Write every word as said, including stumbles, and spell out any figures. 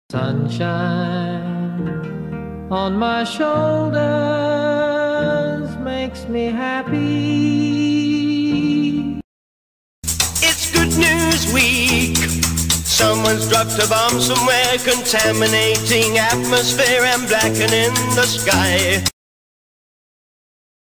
Sunshine on my shoulders makes me happy. It's Good News Week. Someone's dropped a bomb somewhere, contaminating atmosphere and blackening the sky.